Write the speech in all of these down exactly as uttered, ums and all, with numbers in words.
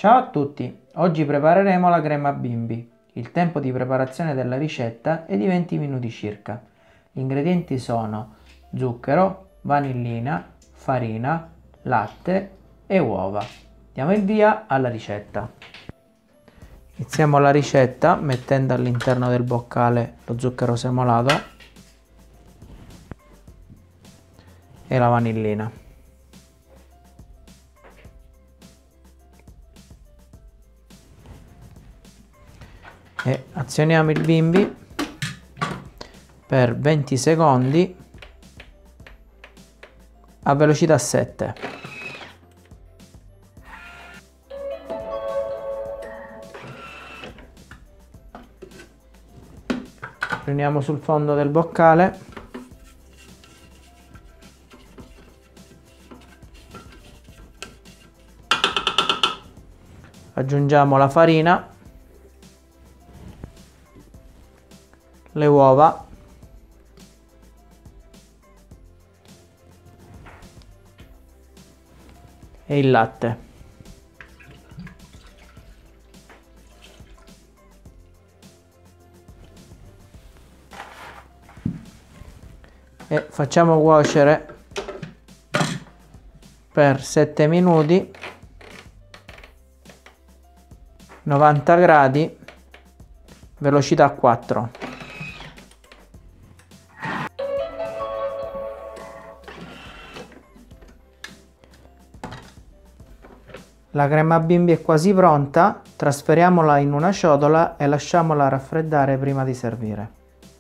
Ciao a tutti, oggi prepareremo la crema bimbi. Il tempo di preparazione della ricetta è di venti minuti circa. Gli ingredienti sono zucchero, vanillina, farina, latte e uova. Diamo il via alla ricetta. Iniziamo la ricetta mettendo all'interno del boccale lo zucchero semolato e la vanillina. E azioniamo il bimbi per venti secondi a velocità sette. Prendiamo sul fondo del boccale, aggiungiamo la farina, le uova e il latte. E facciamo cuocere per sette minuti, novanta gradi, velocità quattro. La crema bimbi è quasi pronta, trasferiamola in una ciotola e lasciamola raffreddare prima di servire.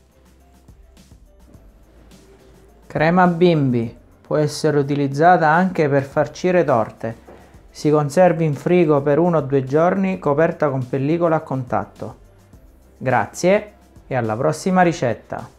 Crema bimbi può essere utilizzata anche per farcire torte. Si conserva in frigo per uno o due giorni coperta con pellicola a contatto. Grazie e alla prossima ricetta!